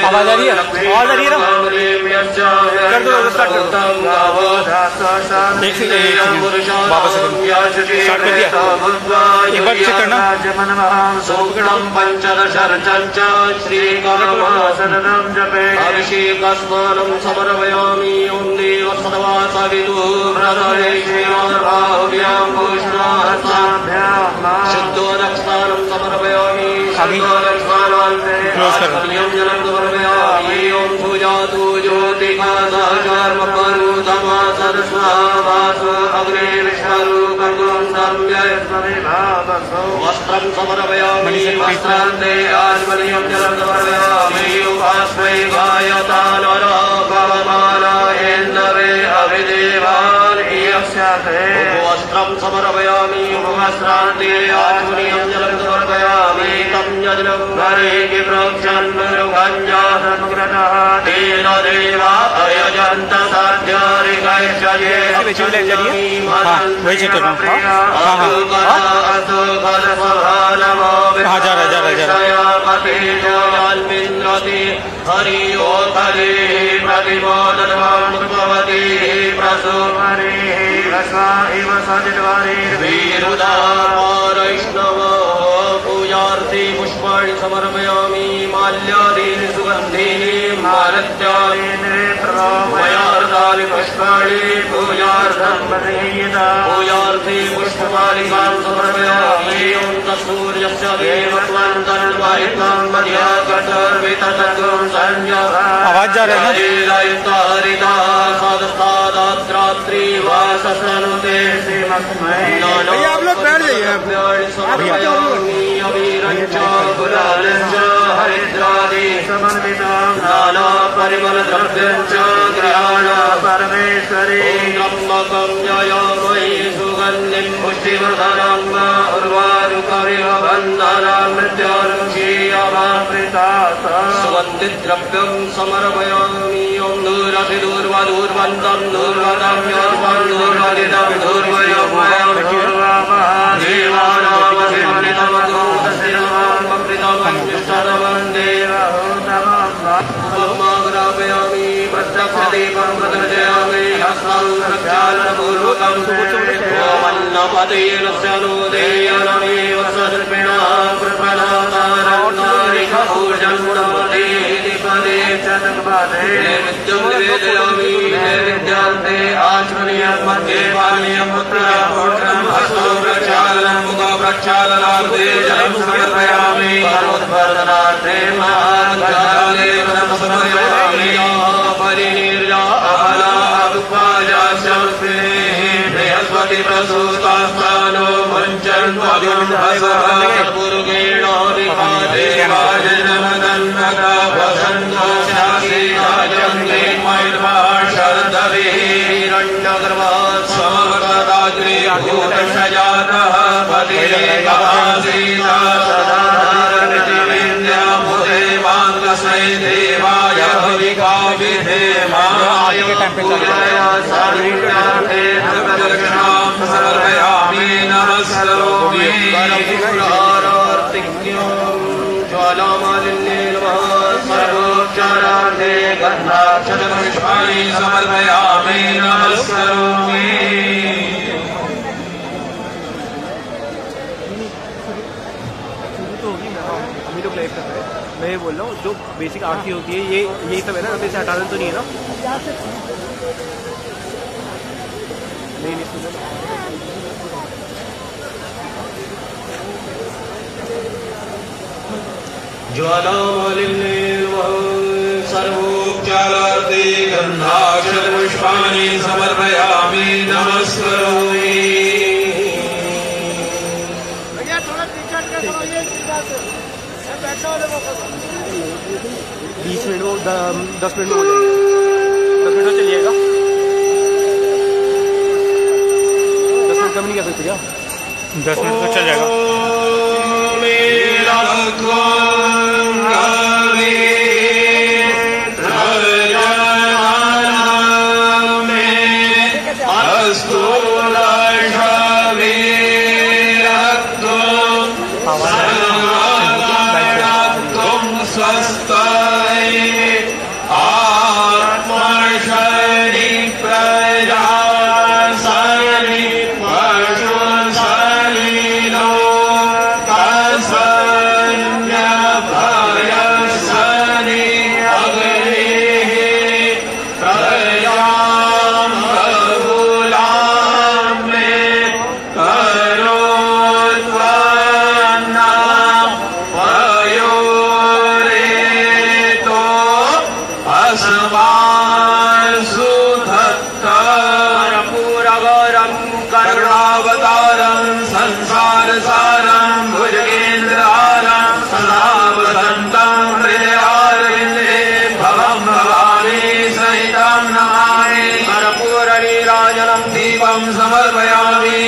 आवाज आ रही है? आवाज आ रही है ना? कर दो, स्टार्ट कर दो। एक सेकंड वापस स्टार्ट कर दिया। एक बार चेक करना। अभिषेक स्नानं समर्पयामि ओं देव सदवा सवितु प्रदरे श्रीराहुभ्यां पुष्णाहस्ताभ्यां शुद्धोदकस्नानं समर्पयामि शुद्धोदकस्नानान्तं जलं समर्पयामि ओं पूजातु ज्योतिका सहचर्मपरुतमा सरस्वासु अग्ने विष्णुरूपं सम्यक् वस्त्रं समर्पयामि वस्त्रान्ते आत्मनियं जलं समर्पयामि उपास्मै गायतानरो भवमानायेन्दवे अभिदेवान् इयस्याते वस्त्रं समर्पयामि वस्त्रान्ते आत्मनियं जलं समर्पयामि तं यज्ञं घरे वृक्षन्मृगञ्जातमुग्रतः तेन देवा अयजन्त साध्यारिकैश्चये वही चेक कर रहा हूँ। हाँ जा रहा हरि ओ हरे प्रतिमोदनवती प्रसो हरे इव वीरुदा वैष्णव पूजार्थे पुष्पाणि समर्पयामि माल्यादीनि सुगन्धीनि मालत्यादीनि मयार्धानि पुष्पाणि पूजार्थं पूजार्थे पुष्पमालिकां समर्पयामि ॐ तत्सूर्यस्य देवत्वं तन्वाहितं मध्याकटर्विततत्वं संज्ञा आवाज जा रहा है हरिता सदस्तादात्रात्रि वाससनुते भैया आप लोग बैठ जाइए। नाना परिमल द्रव्यं च गृहाण परमेश्वरी त्र्यम्बकं जयामहि सुगन्धिं पुष्टिवर्धनं उर्वारुकमिव बन्धनं मृत्योर्मुक्षीयमामृता सुगन्धिद्रव्यं समर्पयामि ॐ दूरवन्तं दूर्वदं योर्वं दूर्वदितं दूर्वयोगमयं देवानामसिमनितमग्रापयामि प्रत्यक्षदीपं प्रदर्शयामि हस्तं प्रक्षालनपूर्वकं वन्नपतेन स्यनुदेयनमेव सर्पिणः प्रफलातारन्नारिकपूर्जन्मुणपतेति पदे चतुर्पदे नित्यं निवेदयामि विद्यान्ते आचमनीयं मध्ये पानीयं पुत्रं हस्तो प्रक्षालनं मुख प्रक्षालनार्थे जलं समर्पयामि करोद्वर्धनार्थे महान् समर्पयामि परिनिर्या अहला अभुपायास्यस्मे बृहस्पति प्रसूतास्थानो मुञ्चन् पुरुगेण विखादेवाजनमदन्नका वसन्तो शासीराजन्ते मैर्वाशर्दभिः हिरण्यगर्भात् समवगदाग्रे भूतशजातः पतिरेकभासीता सदाधारपृथिवीन्द्यामुदे माङ्गसै देवाय भविकाभिधेमाय पूजया सर्वज्ञाते धर्मदक्षिणां समर्पयामि नमस्करोमि ज्वालामालिन्ये नमः सर्वोच्चारार्थे गन्धाक्षतपुष्पाणि समर्पयामि नमस्करोमि मैं ये बोल रहा हूँ जो बेसिक आरती होती है ये यही सब है ना, अभी से हटाना तो नहीं है ना? नहीं सुनो ज्वालामालिन्ये सर्वोपचारार्थे गन्धाक्षतपुष्पाणि समर्पयामि नमस्करोमि बीस मिनट में 10 मिनट में हो जाएगा। 10 मिनट में चलिएगा। 10 मिनट कम नहीं कर सकते क्या? 10 मिनट तो चल जाएगा। स्वस्ताय पुष्पं समर्पयामि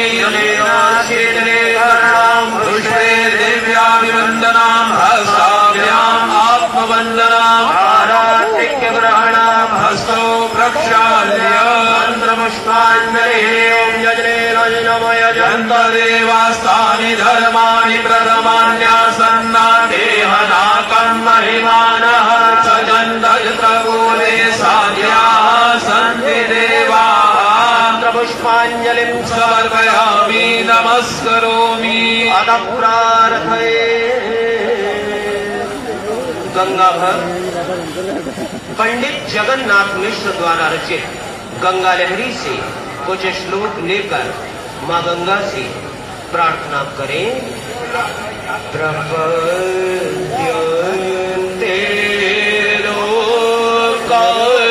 पुष्पे देव्याभिवन्दनाम् हस्ताभ्याम् आत्मवन्दनाम् आराधिक्यग्रहणाम् हस्तो प्रक्षाल्य मन्त्रपुष्पाञ्जलिः यजन्तदेवास्तानि धर्माणि प्रथमान्यासन्नादेहनाकम् महिमानः सजन्तयत्रकूले साध्याः सन्ति देवाः पुष्पाञ्जलिं समर्पयामि नमस्करोमि अतः प्रार्थये। गंगा भर पंडित जगन्नाथ मिश्र द्वारा रचित गंगा लहरी से कुछ श्लोक लेकर माँ गंगा से प्रार्थना करें। प्रपद्यन्ते लोका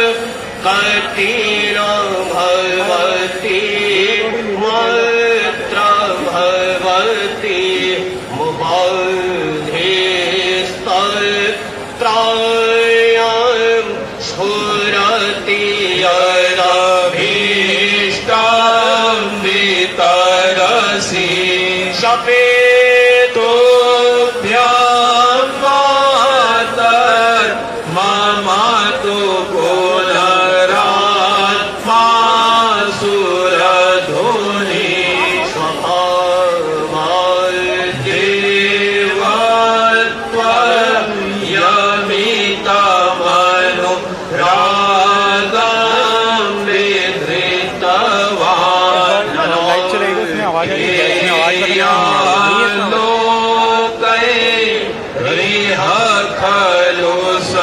कतिनो भगवती मैत्र भगवती मुबाधे स्तत्रायं स्फुरति यदभीष्टं वितरसि शपेतोभ्यं मातर मम तु पुनरात्मा सुरधुनि स्वभावदेवत्वं यमितमनुरागं विधृतवान् लोकैः खलु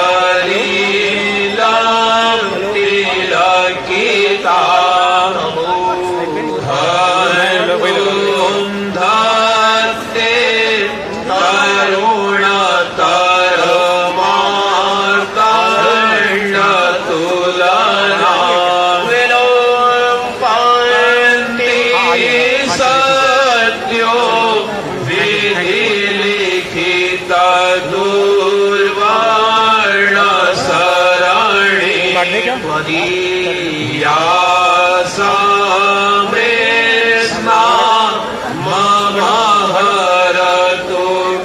सलीलं तिलकिता धत्ते तरुणतरमार्तण्डतुलना विलोम्पन्ति सत्यो विधिलिखितदुर्वर्णसरणि मदीयासामृष्णा मम हरतु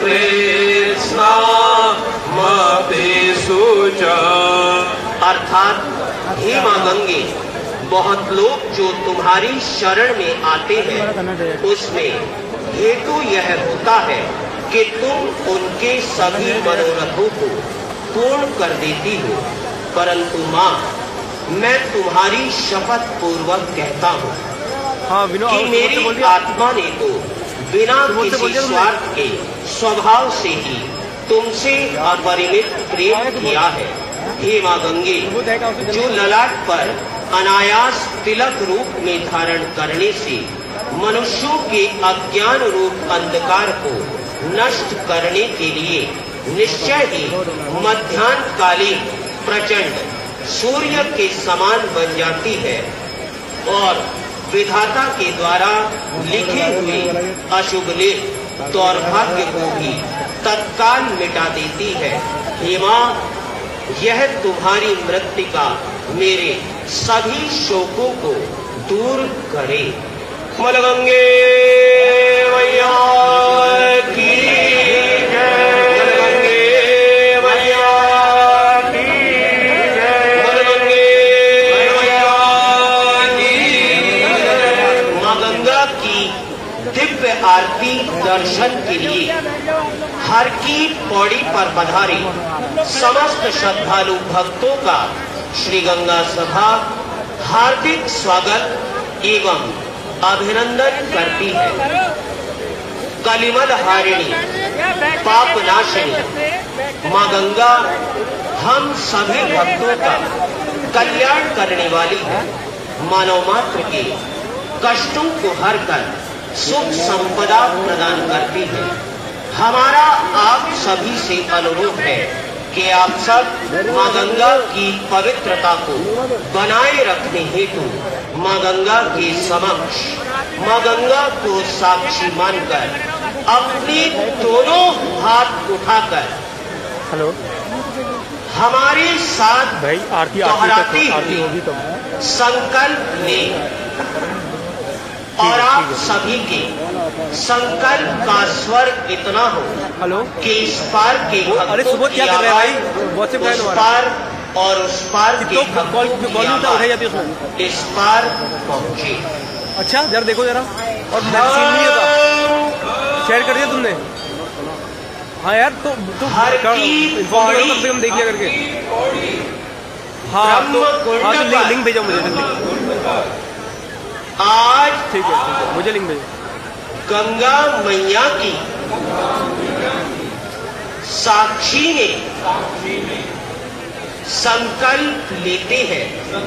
कृष्णामपि शुचम्। अर्थात हे माँ गंगे, बहुत लोग जो तुम्हारी शरण में आते हैं उसमें हेतु यह होता है कि तुम उनके सभी मनोरथों को पूर्ण कर देती हो, परंतु माँ मैं तुम्हारी शपथ पूर्वक कहता हूँ कि मेरी आत्मा ने तो बिना किसी स्वार्थ के स्वभाव से ही तुमसे अपरिमित प्रेम किया है। हे माँ गंगे, जो ललाट पर अनायास तिलक रूप में धारण करने से मनुष्यों के अज्ञान रूप अंधकार को नष्ट करने के लिए निश्चय ही मध्याह्नकालीन प्रचंड सूर्य के समान बन जाती है और विधाता के द्वारा लिखे हुए अशुभ लेख दौर्भाग्य को भी तत्काल मिटा देती है। हे माँ, यह तुम्हारी मृत्तिका मेरे सभी शोकों को दूर करे। मलगंगे मैया की आरती दर्शन के लिए हर की पौड़ी पर पधारे समस्त श्रद्धालु भक्तों का श्री गंगा सभा हार्दिक स्वागत एवं अभिनंदन करती है। कलिमल हारिणी पाप नाशिनी माँ गंगा हम सभी भक्तों का कल्याण करने वाली है। मानव मात्र के कष्टों को हर कर सुख संपदा प्रदान करती है। हमारा आप सभी से अनुरोध है कि आप सब माँ गंगा की पवित्रता को बनाए रखने हेतु माँ गंगा के समक्ष माँ गंगा को साक्षी मानकर अपने दोनों हाथ उठाकर हमारे साथ दोहराती हुई संकल्प लें। और आप सभी के संकल्प का स्वर इतना हो कि इस पार के भक्तों की आवाज उस पार और उस पार के भक्तों की आवाज इस पार पहुंचे। अच्छा जरा देखो जरा, और शेयर कर दिया तुमने? हाँ यार, तो कम से कम देख लिया करके। हाँ तो लिंक भेजो मुझे जल्दी। आज ठीक है मुझे लिंक भेजो। गंगा मैया की साक्षी ने संकल्प लेते हैं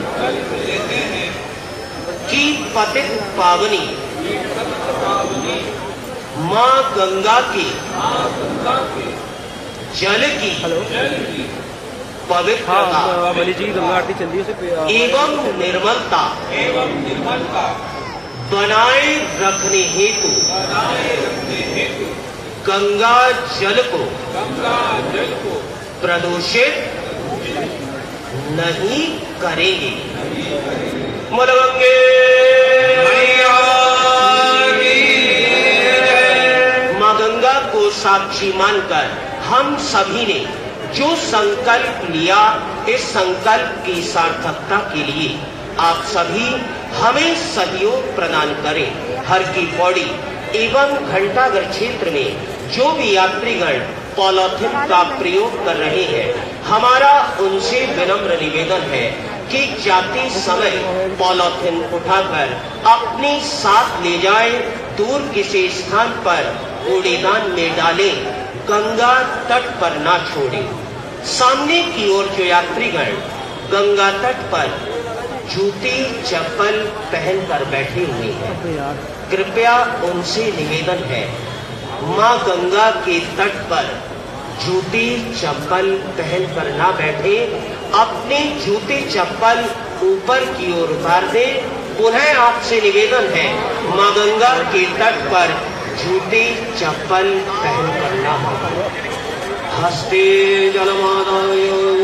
कि पतित पावनी मां गंगा की जल की पवित्रता गंगा आरती चल रही है एवं निर्मलता बनाए रखने हेतु गंगा जल को प्रदूषित नहीं करेंगे। मलगंगे मां गंगा को साक्षी मानकर हम सभी ने जो संकल्प लिया, इस संकल्प की सार्थकता के लिए आप सभी हमें सहयोग प्रदान करें। हर की पौड़ी एवं घंटाघर क्षेत्र में जो भी यात्रीगण पॉलीथिन का प्रयोग कर रहे हैं, हमारा उनसे विनम्र निवेदन है कि जाते समय पॉलीथिन उठाकर अपने साथ ले जाए, दूर किसी स्थान पर कूड़ेदान में डालें, गंगा तट पर ना छोड़ें। सामने की ओर जो यात्रीगण गंगा तट पर जूते चप्पल पहनकर बैठे हुए हैं, कृपया उनसे निवेदन है मां गंगा के तट पर जूते चप्पल पहनकर ना बैठे, अपने जूते चप्पल ऊपर की ओर उतार दे। पुनः आपसे निवेदन है मां गंगा के तट पर जूते चप्पल पहनकर ना बैठे। हस्ते जलमादाय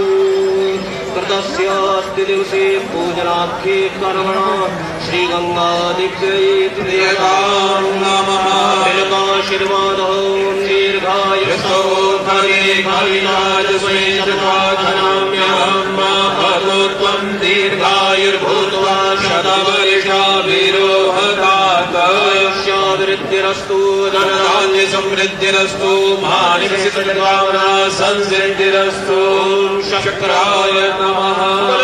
कृतस्यास्ति दिवसे पूजनाख्ये कर्मणा श्री गंगा दिव्यैत्रियतां नमः। तिलकाशीर्वादो दीर्घायुष्टो भवे कविराजस्मै चतुर्वाधनाम्यहं महत्त्वं दीर्घायुर्भूत्वा शतवर्षाभिरोहकायुष्याभिवृद्धिरस्तु धनधान्य समृद्धिरस्तु मानिषितकामना संसिद्धिरस्तु। शक्राय नमः।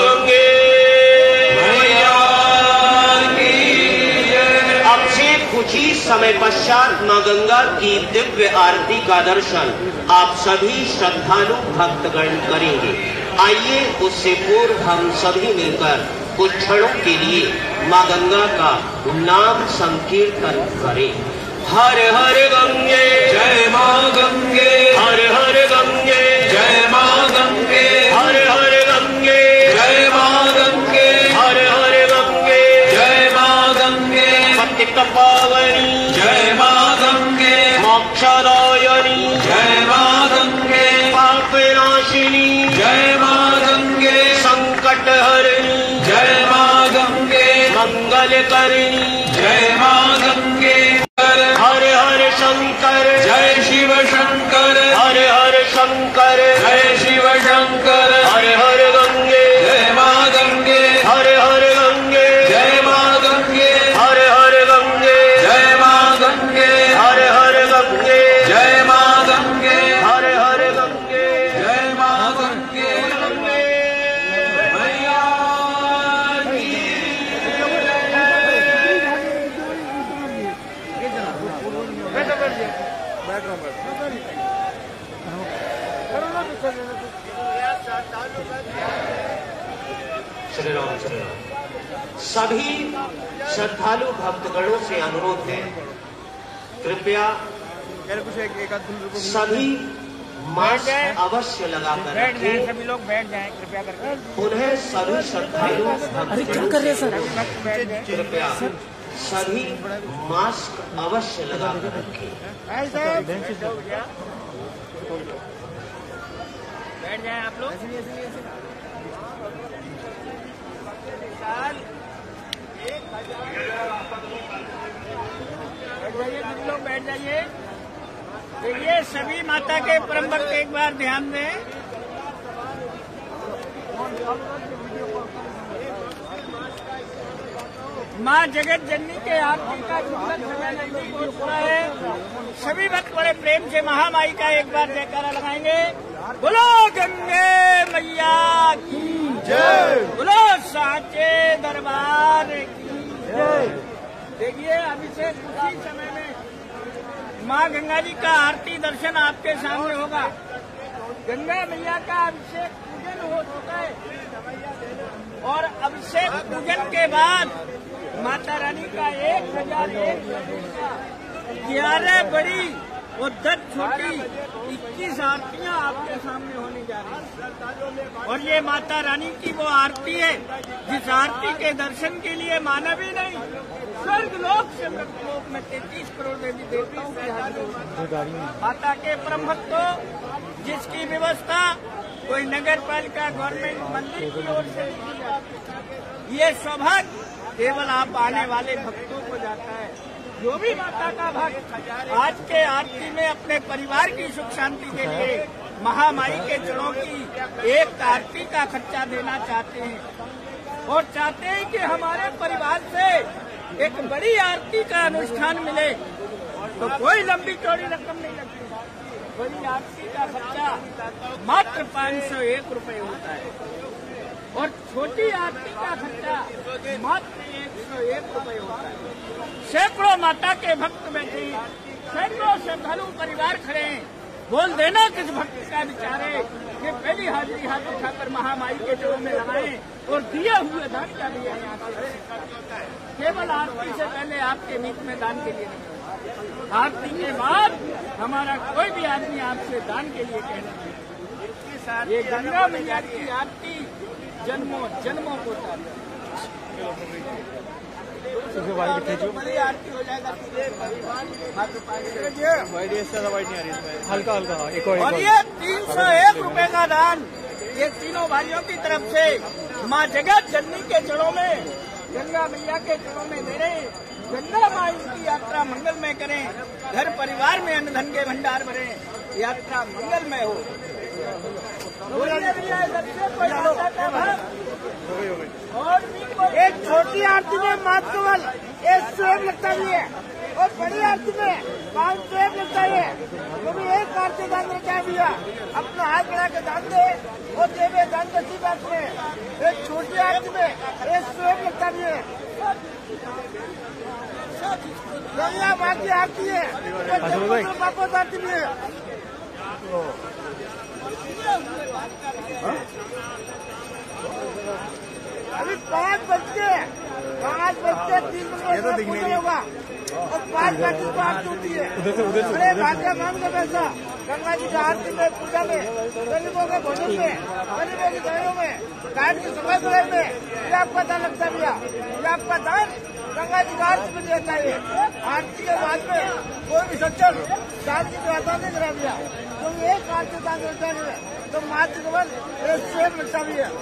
अब से कुछ ही समय पश्चात मां गंगा की दिव्य आरती का दर्शन आप सभी श्रद्धालु भक्तगण करेंगे। आइए उससे पूर्व हम सभी मिलकर कुछ क्षणों के लिए मां गंगा का नाम संकीर्तन करें। हर हर गंगे जय मां गंगे, हर हर गंगे जय मां गंगे, हर हर गंगे जय मां गंगे, हर हर गंगे जय मां गंगे, पतित पावनी जय मां गंगे, मोक्षदायिनी जय मां गंगे, पाप नाशिनी जय मां गंगे, संकट हरिणी जय मां गंगे, मंगल करिणी जय मां गंगे। हर हर शंकर जय शिव शंकर, हर हर शंकर जय शिव शंकर, हर हर गंगे जय मां गंगे, हर हर गंगे जय मां गंगे, हर हर गंगे जय मां गंगे, हर हर गंगे जय मां गंगे, हर हर गंगे जय मां गंगे। मैया की श्री राम श्री राम। सभी श्रद्धालु भक्तगणों से अनुरोध है, कृपया सभी मास्क अवश्य लगाकर रखें। सभी लोग बैठ जाएं कृपया करके। पुनः सभी श्रद्धालु भक्तगण कृपया सभी मास्क अवश्य लगाकर रखें। बैठ जाएं आप लोग। साल 1000 सभी माता के परम भक्त एक बार ध्यान दें। माँ जगत जननी के आरती का सुंदर समय नजदीक हो चुका है। सभी भक्त बड़े प्रेम से महामाई का एक बार जयकारा लगाएंगे। बोलो गंगे मैया की जय, बोलो साचे दरबार की जय। देखिए अभी से कुछ ही समय में माँ गंगा जी का आरती दर्शन आपके सामने होगा। गंगा मैया का अभिषेक पूजन हो चुका है और अभिषेक पूजन के बाद माता रानी का 11 बड़ी और 10 छोटी 21 आरतियां आपके सामने होने जा रही हैं। और ये माता रानी की वो आरती है जिस आरती के दर्शन के लिए मानव ही नहीं स्वर्गलोक से मृतलोक में 33 करोड़ देवी देवताओं की हाजिरी। माता के परम भक्तों, जिसकी व्यवस्था कोई नगर पालिका गवर्नमेंट मंदिर की ओर से की जाती, ये सौभाग्य केवल आप आने वाले भक्तों को जाता है। जो भी माता का भक्त आज के आरती में अपने परिवार की सुख शांति के लिए महामाई के चरणों की एक आरती का खर्चा देना चाहते हैं और चाहते हैं कि हमारे परिवार से एक बड़ी आरती का अनुष्ठान मिले, तो कोई लंबी चौड़ी रकम नहीं लगती। बड़ी आरती का खर्चा मात्र 501 रुपये होता है और छोटी आरती का खर्चा मात्र 101 रुपये होता है। सैकड़ों माता के भक्त बैठे, सैकड़ों श्रद्धालु परिवार खड़े हैं। बोल देना किस भक्त का विचार है कि पहली हाजिरी हाथ उठाकर महामाई के चरणों में लगाएं और दिए हुए दान का भी यहाँ केवल आरती से पहले आपके बीच में दान के लिए नहीं, आरती के बाद हमारा कोई भी आदमी आपसे दान के लिए कहना। ये गंगा मैया की आरती जन्मों जन्मों को बड़ी आरती हो जाएगा। हल्का हल्का और ये 301 रुपए का दान ये तीनों भाइयों की तरफ से माँ जगत जननी के चरणों में, गंगा मैया के चरणों में दे रहे। गंगा माई की यात्रा मंगलमय करें, घर परिवार में अन्न धन के भंडार भरें, यात्रा मंगलमय हो। और एक छोटी आरती में मात्र केवल 101 लगता भी है और बड़ी आरती में 501 लगता है। तो भी एक आरती दान रखा भैया अपना हाथ बढ़ा के दान दे और देवे दान करती बात में एक छोटी आरती में 101 लगता भी है। गंगा माँ की आरती है, वापस आरती भी है। अभी 5 बज के 3 मिनट होगा और 5 बजे बात होती है। बड़े भाग्य मान का पैसा गंगा जी का आरती में, पूजा में, गरीबों के भोजन में, गरीबों की दवाइयों में, गाय की सफाई सुधाई में, ये आपका दान लगता भैया। ये आपका दान गंगा जी का आरती में दिया चाहिए। आरती के बाद में कोई भी सज्जन शांति की वार्ता नहीं करा दिया तो एक आरती दान करता है तो मात्र केवल 101 लगता भी है।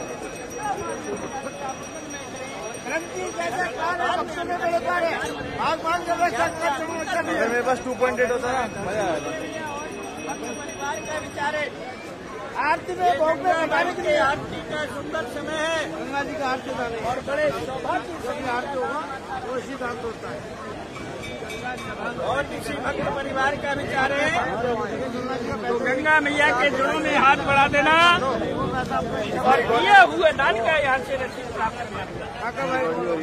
मेरे पास 2.8 होता है मजा परिवार का विचार है। आरती में भोग में लगाने के लिए आरती का सुंदर समय है। गंगा जी का आरती दान और बड़े सौभाग्य से आरती होगा वो इसी दान होता है। और किसी भक्त परिवार का विचार है तो गंगा मैया के चरणों में हाथ बढ़ा देना और दिए हुए दान का यहाँ से रसीद प्राप्त करना।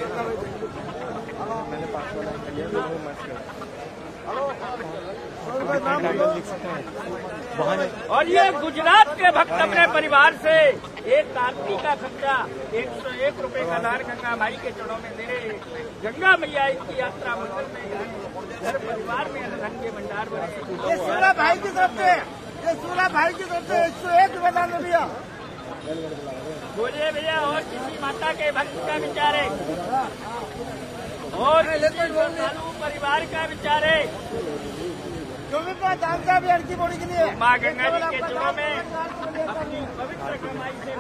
और ये गुजरात के भक्त अपने परिवार से एक आरती का खर्चा 101 रुपए का दान गंगा माई के चरणों में दे रहे। गंगा मैया की यात्रा मंगल में घर परिवार में धन के भंडार बने। ये सूरा भाई की तरफ से, ये सूरा भाई की तरफ से 101 रुपए दान भैया। बोलिए भैया। और किसी माता के भक्त का विचार है और परिवार का विचार है जो भी दान का भी अर्जी बोली के लिए माँ गंगा जी के चरणों में अपनी पवित्र कमाई से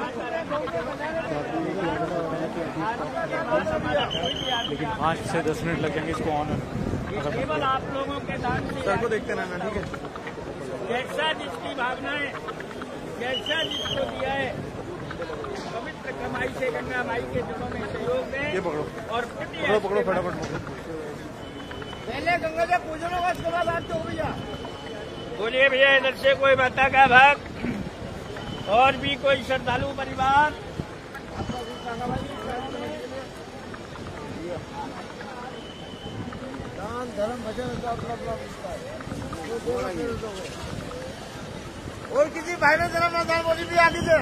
लेकिन 5 से 10 मिनट लग जाएंगे इसको ऑन केवल आप लोगों के दान सर को देखते रहना। ठीक है। जैसा जिसकी भावनाएं, जैसा जिसको दिया है, पवित्र कमाई से गंगा माई के जड़ों में सहयोग दें और पकड़ो फटाफट। पहले गंगा जी पूजन होगा, उसके बाद आप हो भैया। बोलिए भैया, इधर से कोई माता का भक्त और भी कोई श्रद्धालु परिवार दान धर्म भजन और किसी भाई ने धर्म ना दान बोली भी आगे से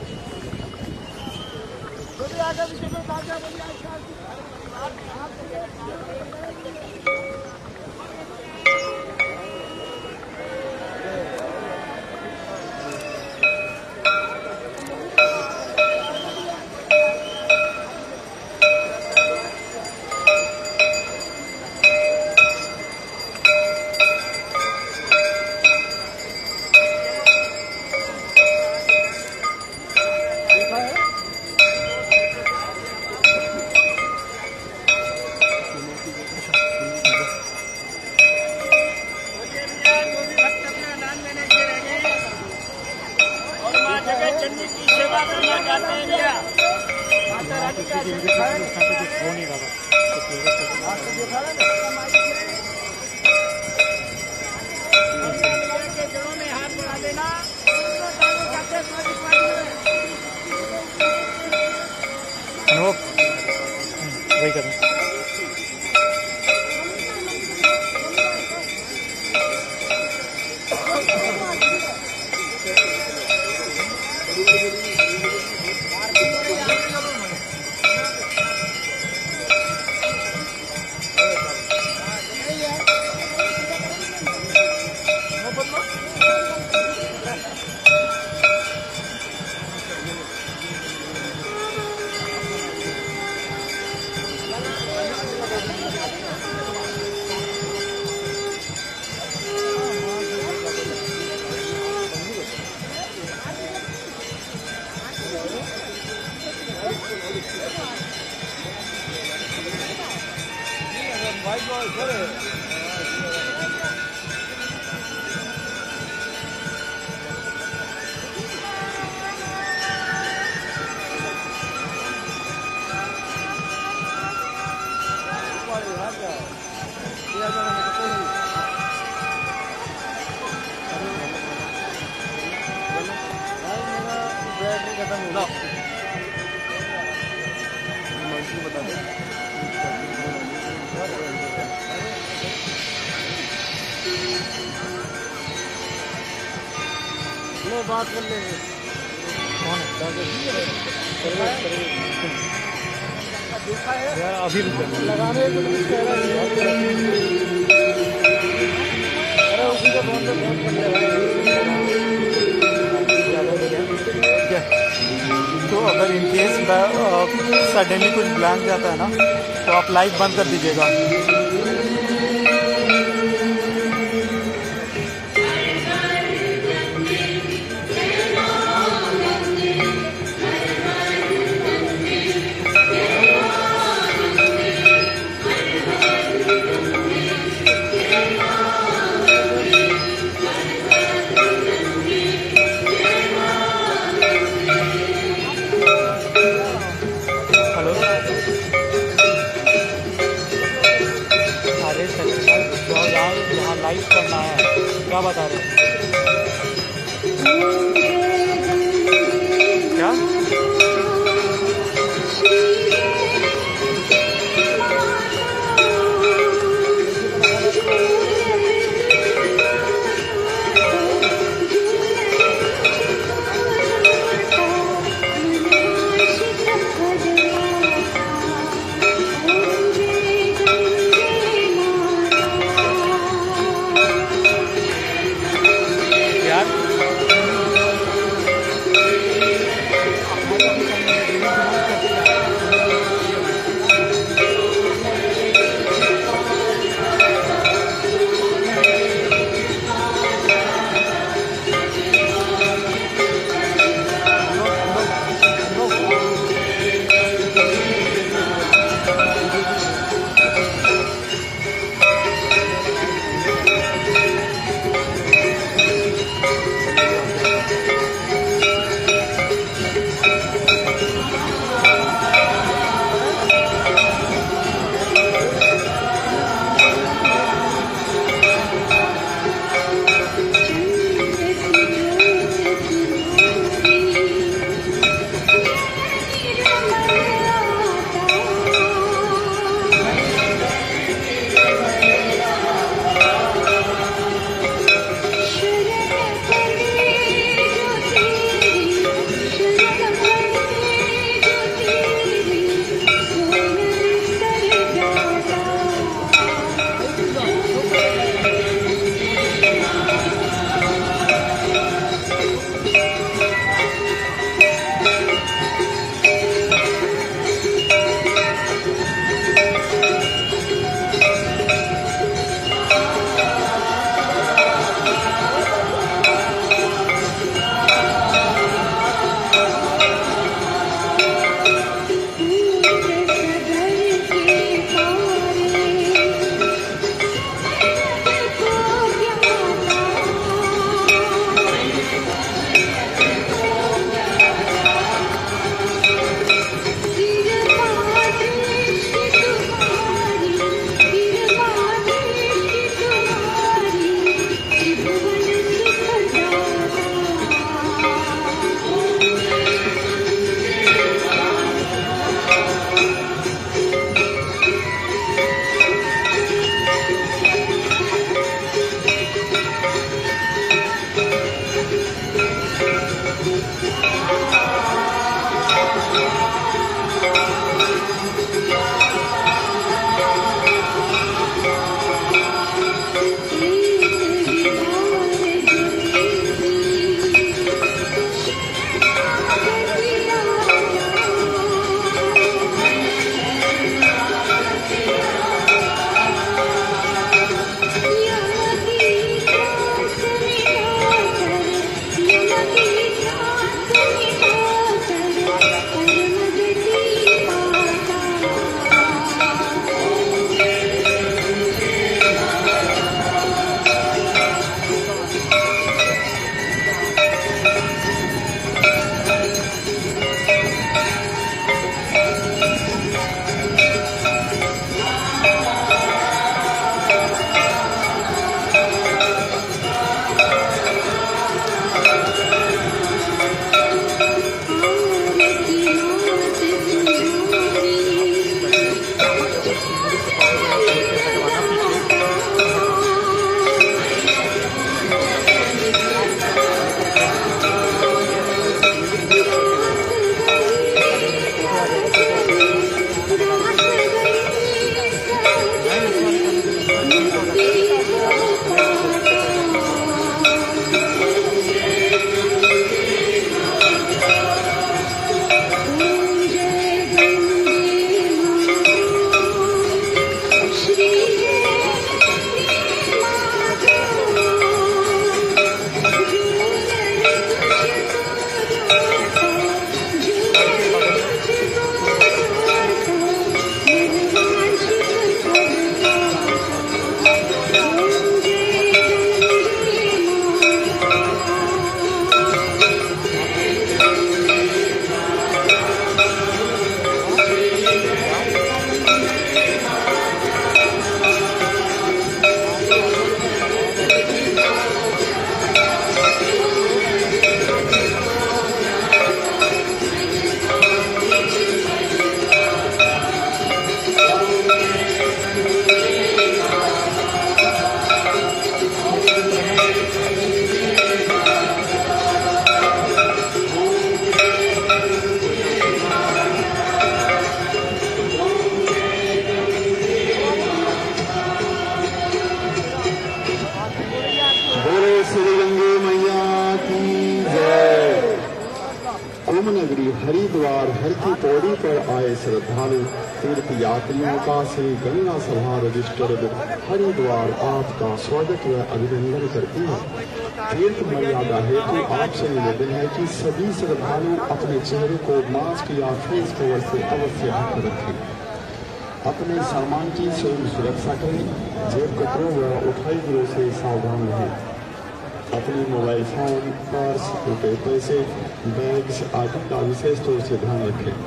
वही करें। बात कर लेंगे यार, अभी लगाने उसी का फोन कर तो अगर इनकेस सडनली कुछ ब्लैंक जाता है ना, तो आप लाइव बंद कर दीजिएगा। लाइव करना है, क्या बता रहे हैं क्या? हरिद्वार हर की पौड़ी पर आए श्रद्धालु तीर्थ यात्रियों का श्री गंगा सभा रजिस्टर्ड हरिद्वार आपका स्वागत व अभिनंदन करती है। तीर्थ मर्यादा हेतु आपसे निवेदन है कि सभी श्रद्धालु अपने चेहरे को मास्क या फेस कवर से अवश्य ढक रखें। अपने सामान की स्वयं सुरक्षा करें। जेब कतरों व उठाई गिरोह से सावधान रहें। अपने मोबाइल फोन, पर्स, रुपए, पैसे, बैग्स आदि का विशेष तौर से ध्यान रखें।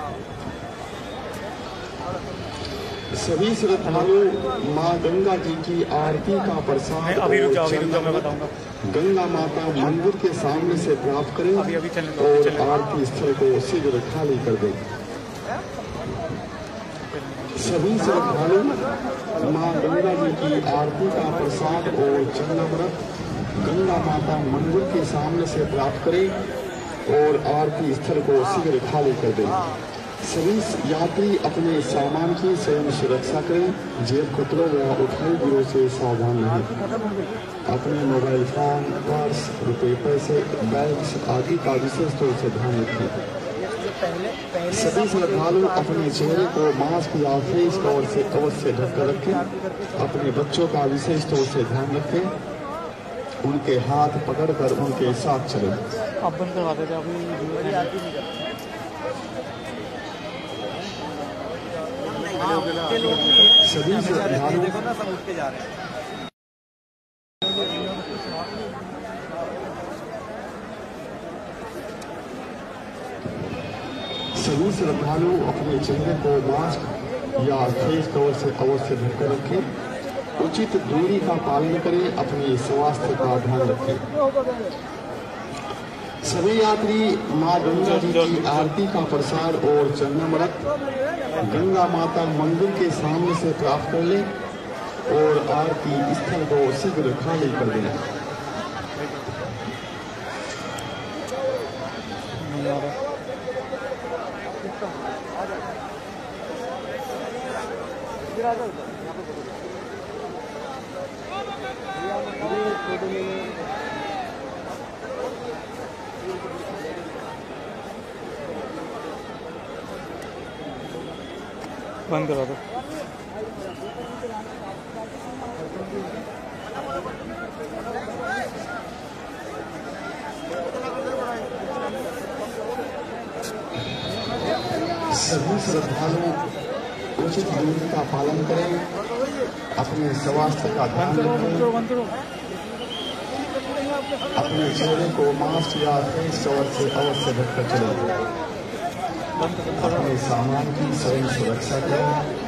सभी श्रद्धालु माँ गंगा जी की आरती का प्रसाद गंगा माता मंदिर के सामने से प्राप्त करें और आरती स्थल को शीघ्र खाली कर दें। सभी श्रद्धालु माँ गंगा जी की आरती का प्रसाद और चंद्रामृत गंगा माता मंदिर के सामने से प्राप्त करें और आरती स्थल को शीघ्र खाली कर दें। सभी यात्री अपने सामान की स्वयं सुरक्षा करें। जेब कतरों व उठाई गिरोह से सावधान रहें। अपने मोबाइल फोन, पर्स, रुपए, पैसे, बैग्स आदि का विशेष तौर से ध्यान रखें। सभी श्रद्धालु अपने चेहरे को मास्क या फेस कवर से अवश्य ढककर रखें। अपने बच्चों का विशेष तौर से ध्यान रखें। उनके हाथ पकड़कर उनके साथ चलें। अब बंद करवा देते सभी श्रद्धालु सभी श्रद्धालु अपने चेहरे को मास्क या फेस कवर से अवश्य ढककर रखें। उचित दूरी का पालन करें। अपने स्वास्थ्य का ध्यान रखें। सभी यात्री मां गंगा जी की आरती का प्रसाद और चंद्रामृत गंगा माता मंदिर के सामने से प्राप्त कर लें और आरती स्थल को शीघ्र खाली कर दें। बंद करा दो। सभी श्रद्धालु उचित दूरी का पालन करें, अपने स्वास्थ्य का ध्यान रखें, अपने चेहरे को मास्क या फेस कवर से अवश्य ढककर चलें, अपने सामान की स्वयं सुरक्षा करें।